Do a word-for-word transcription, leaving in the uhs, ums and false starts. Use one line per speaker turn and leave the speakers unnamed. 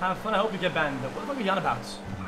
Have fun. I hope you get banned. What the fuck are you on about?